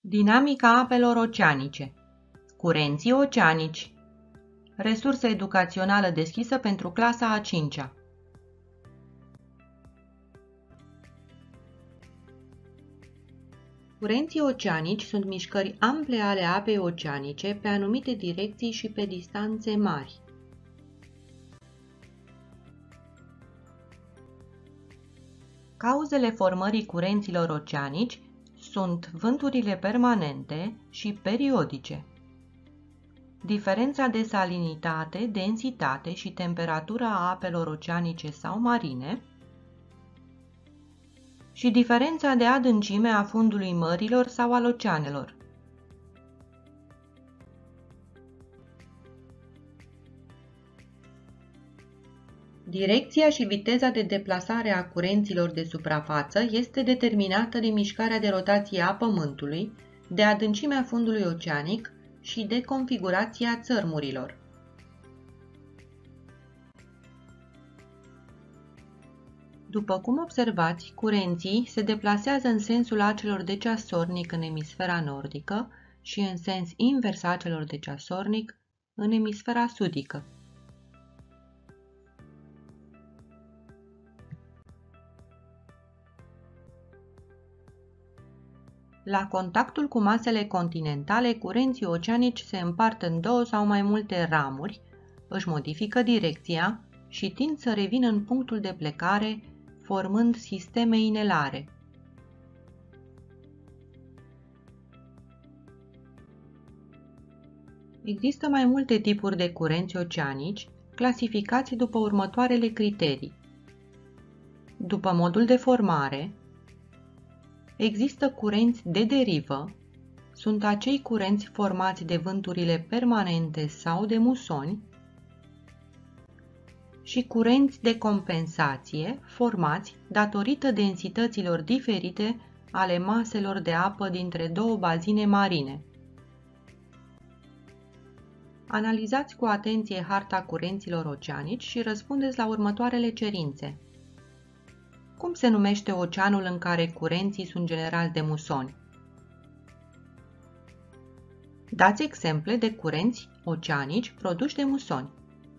Dinamica apelor oceanice. Curenții oceanici. Resursă educațională deschisă pentru clasa a 5-a. Curenții oceanici sunt mișcări ample ale apei oceanice pe anumite direcții și pe distanțe mari. Cauzele formării curenților oceanici sunt vânturile permanente și periodice. Diferența de salinitate, densitate și temperatură a apelor oceanice sau marine și diferența de adâncime a fundului mărilor sau al oceanelor. Direcția și viteza de deplasare a curenților de suprafață este determinată de mișcarea de rotație a Pământului, de adâncimea fundului oceanic și de configurația țărmurilor. După cum observați, curenții se deplasează în sensul acelor de ceasornic în emisfera nordică și în sens invers a acelor de ceasornic în emisfera sudică. La contactul cu masele continentale, curenții oceanici se împart în două sau mai multe ramuri, își modifică direcția și tind să revină în punctul de plecare, formând sisteme inelare. Există mai multe tipuri de curenți oceanici, clasificați după următoarele criterii. După modul de formare, există curenți de derivă, sunt acei curenți formați de vânturile permanente sau de musoni, și curenți de compensație formați datorită densităților diferite ale maselor de apă dintre două bazine marine. Analizați cu atenție harta curenților oceanici și răspundeți la următoarele cerințe. Cum se numește oceanul în care curenții sunt general de musoni? Dați exemple de curenți oceanici produși de musoni.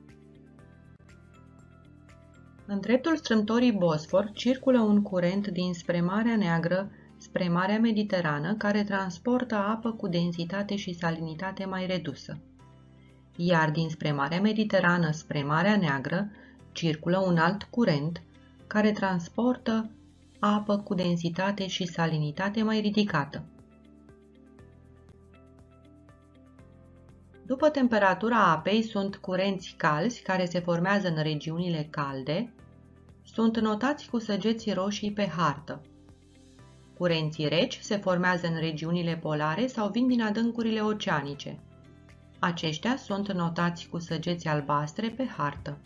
În dreptul strâmtorii Bosfor circulă un curent dinspre Marea Neagră spre Marea Mediterană care transportă apă cu densitate și salinitate mai redusă. Iar dinspre Marea Mediterană spre Marea Neagră circulă un alt curent care transportă apă cu densitate și salinitate mai ridicată. După temperatura apei sunt curenți calzi care se formează în regiunile calde, sunt notați cu săgeți roșii pe hartă. Curenții reci se formează în regiunile polare sau vin din adâncurile oceanice. Aceștia sunt notați cu săgeți albastre pe hartă.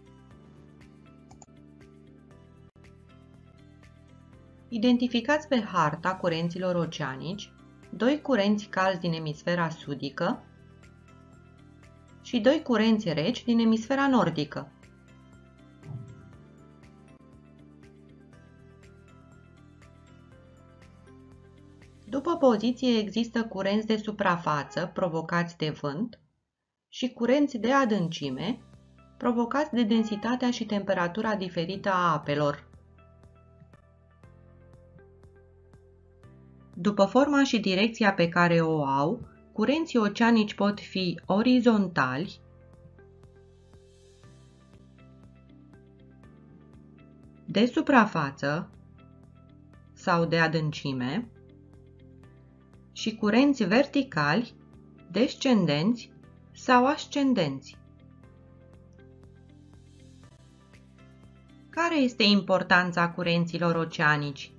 Identificați pe harta curenților oceanici doi curenți calzi din emisfera sudică și doi curenți reci din emisfera nordică. După poziție există curenți de suprafață provocați de vânt și curenți de adâncime provocați de densitatea și temperatura diferită a apelor. După forma și direcția pe care o au, curenții oceanici pot fi orizontali, de suprafață sau de adâncime și curenți verticali, descendenți sau ascendenți. Care este importanța curenților oceanici?